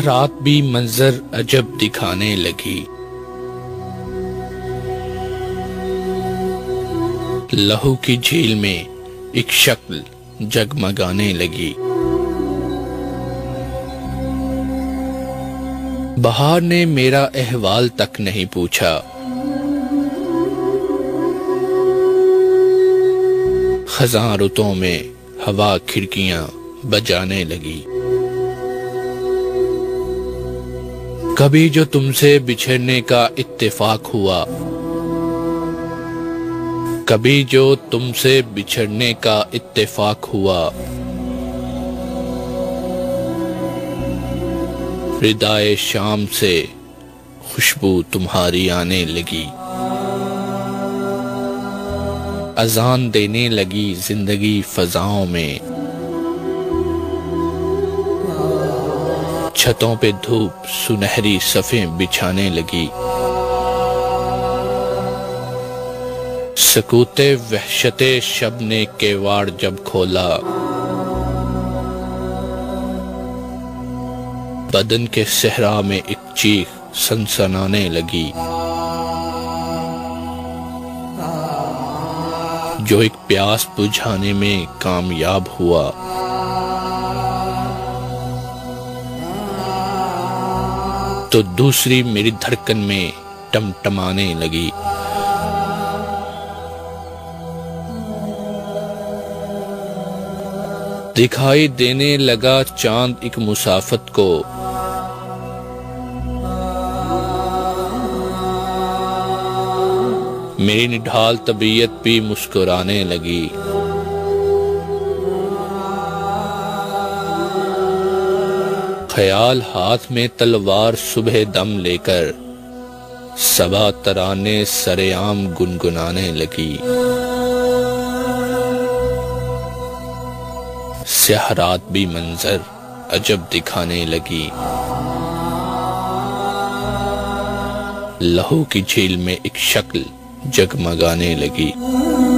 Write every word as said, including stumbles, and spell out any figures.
स्याह रात भी मंजर अजब दिखाने लगी। लहू की झील में एक शक्ल जगमगाने लगी। बहार ने मेरा अहवाल तक नहीं पूछा। खज़ां रुतों में हवा खिड़कियां बजाने लगी। कभी जो तुमसे बिछड़ने का इत्तेफाक हुआ, कभी जो तुमसे बिछड़ने का इत्तेफाक हुआ, रिदाए शाम से खुशबू तुम्हारी आने लगी। अजान देने लगी जिंदगी फजाओं में। छतों पे धूप सुनहरी सफ़ें बिछाने लगी। सकूते वहशते शब ने केवाड़ जब खोला, बदन के सहरा में एक चीख सनसनाने लगी। जो एक प्यास बुझाने में कामयाब हुआ, तो दूसरी मेरी धड़कन में टमटमाने लगी। दिखाई देने लगा चांद एक मुसाफत को, मेरी निढाल तबीयत भी मुस्कुराने लगी। ख्याल हाथ में तलवार सुबह दम लेकर सबा तराने सरेआम गुनगुनाने लगी। स्याह रात भी मंजर अजब दिखाने लगी। लहू की झील में एक शक्ल जगमगाने लगी।